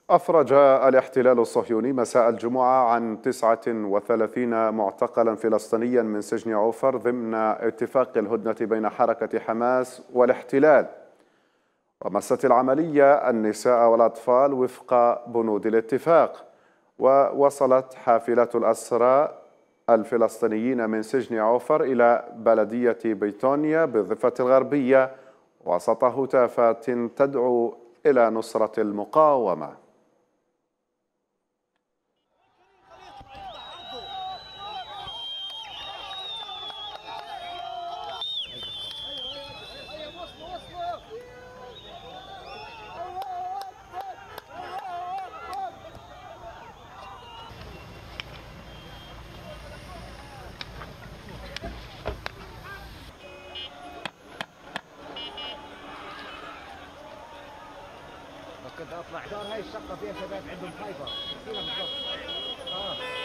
أفرج الاحتلال الصهيوني مساء الجمعة عن 39 معتقلا فلسطينيا من سجن عوفر ضمن اتفاق الهدنة بين حركة حماس والاحتلال. ومست العملية النساء والأطفال وفق بنود الاتفاق. ووصلت حافلات الأسرى الفلسطينيين من سجن عوفر إلى بلدية بيتونيا بالضفة الغربية وسط هتافات تدعو إلى نصرة المقاومة. كنت اطلع دار هاي الشقه فيها شباب عندهم خيبر. بالضبط.